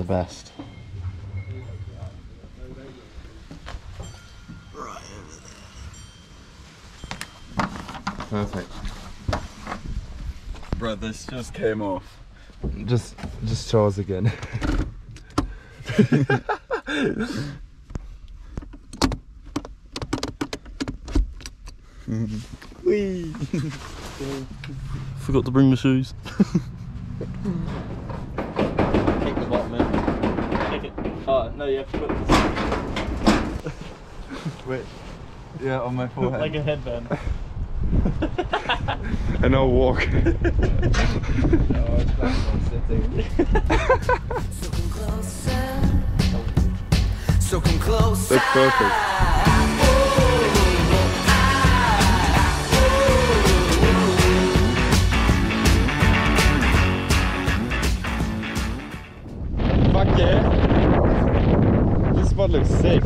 best. Right over there. Perfect. Bro, this just came off. Just show us again. Whee! Forgot to bring my shoes. Kick the bottom in. Kick it. Oh, no, you have to put this Wait. Yeah, on my forehead. like a headband. And I'll walk. Oh, it's back on sitting. So come closer. That's perfect. Fuck yeah. This spot looks sick.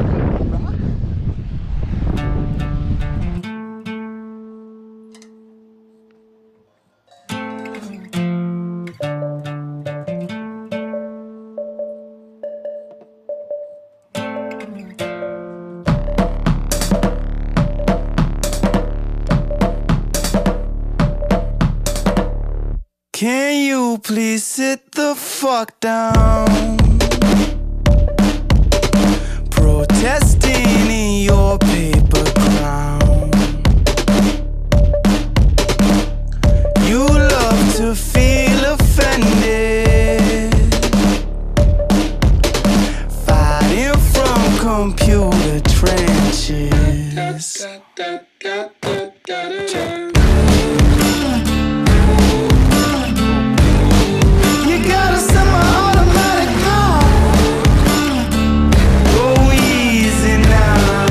Can you please sit the fuck down? Protesting in your paper crown. You love to feel offended, fighting from computer trenches. You gotta set my automatic on. Go easy now.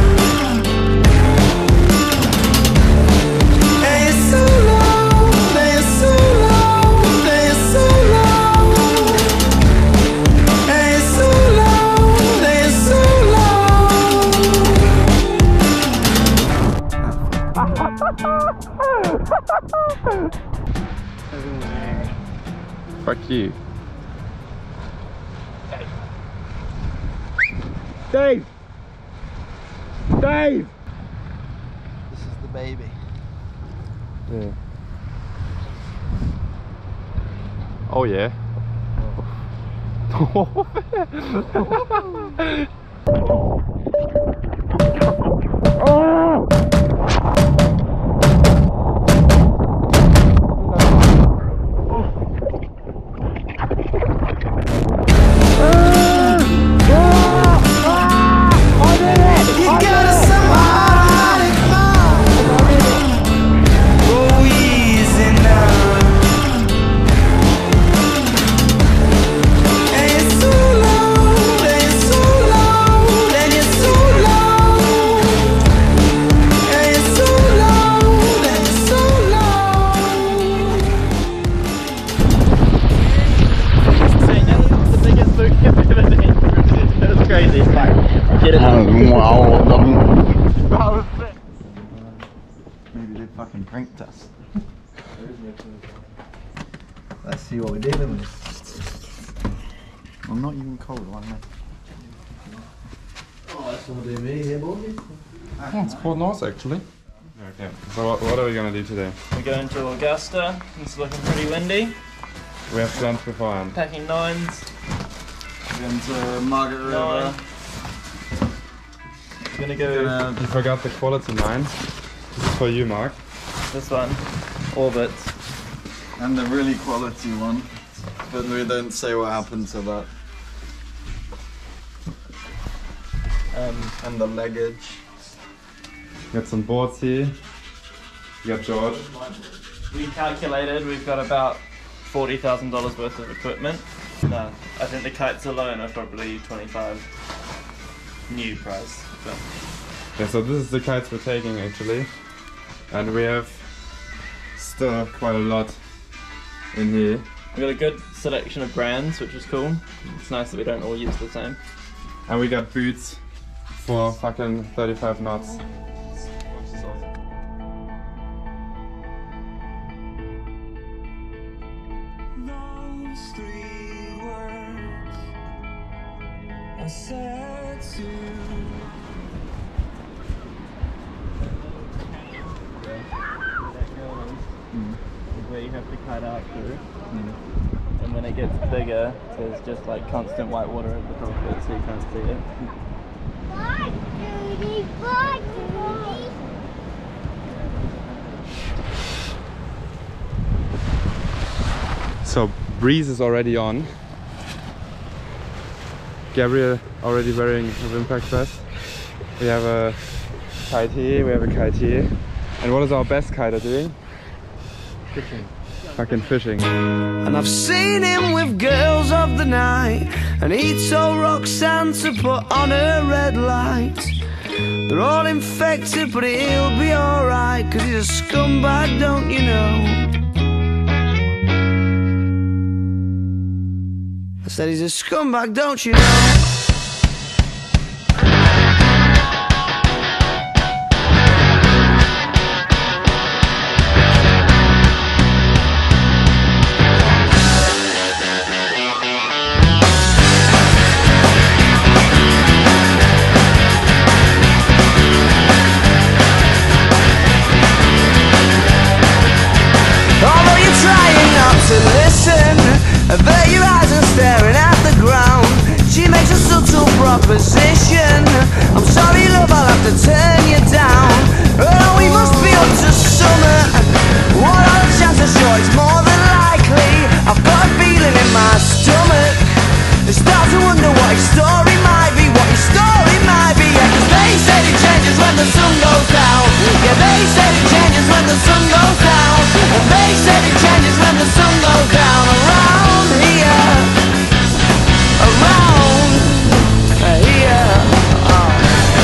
And you're so low, and you're so low, and you're so low. And you're so low, and you're so Fuck you. Dave! Dave! This is the baby. Yeah. Oh yeah. Oh! You gotta set my automatic on. Go easy now. And you're so low, and you're so low, and you're so low. And you're so low, and you're so The biggest boot I've ever seen. That was crazy. Get it. Maybe they fucking pranked us. Let's see what we're dealing with. I'm not even cold, am I? Oh, that's gonna be me here, boy. Oh, it's quite nice actually. Okay, so what are we gonna do today? We're going to Augusta. It's looking pretty windy. We have plans beforehand. Packing nines. Going to Margaret River. Nine. Gonna go You forgot the quality line. This is for you, Mark. this one. Orbit. And the really quality one. But we don't say what happened to that. And the luggage. Got some boards here. You got George. We calculated we've got about $40,000 worth of equipment. No, I think the kites alone are probably 25 new price. But Yeah, so this is the kites we're taking actually. And we have still quite a lot in here. we got a good selection of brands, which is cool. It's nice that we don't all use the same. And we got boots for fucking 35 knots. Those 3 words I said to Where you have to kite out through. And when it gets bigger, there's just like constant white water over the top of it, so you can't see it. So breeze is already on. Gabriel already wearing his impact vest. We have a kite here, we have a kite here. And what is our best kiter doing? Fishing. Fucking fishing. And I've seen him with girls of the night, and he told Roxanne to put on her red lights. They're all infected, but he'll be alright, 'cause he's a scumbag, don't you know? I said he's a scumbag, don't you know? I bet your eyes are staring at the ground. She makes a subtle proposition. I'm sorry, love, I'll have to turn you down. Oh, we must be up to summer. What are the chances? Sure, it's more than likely. I've got a feeling in my stomach. I start to wonder what his story might be. What his story might be. Yeah, 'cause they said it changes when the sun goes down. Yeah, they said it changes when the sun goes down. And they said it changes when the sun goes down. Around here, around here. Oh.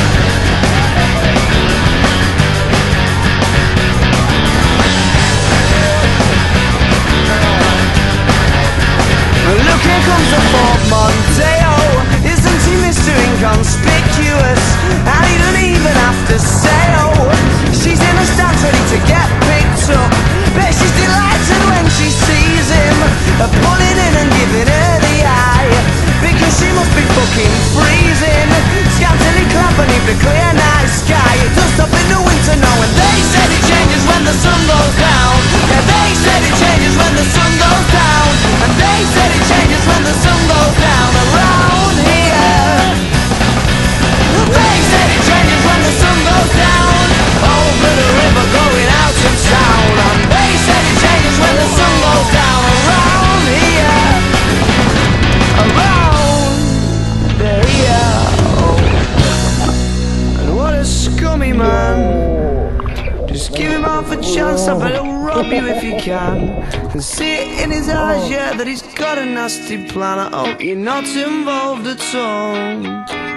Look, here comes a portmanteau. Isn't he Mr. Inconspicuous? And he doesn't even have to say oh. She's in the stands ready to get picked up. Bet she's delighted when she sees him, pulling in and giving her the eye, because she must be fucking freezing, scantily clad beneath the clear night sky. It does stop in the winter now, and they said it changes when the sun goes down. Yeah, they said it changes when the sun goes down. And they said it changes when the sun goes down. Around here, they said it changes when the sun goes down. Over the river going out of town. And they said it changes when the sun goes down. Around here, around here. And what a scummy man. Just give him half a chance, I bet he'll rob you if you can. Can see it in his eyes, yeah, that he's got a nasty plan. I hope you're not involved at all.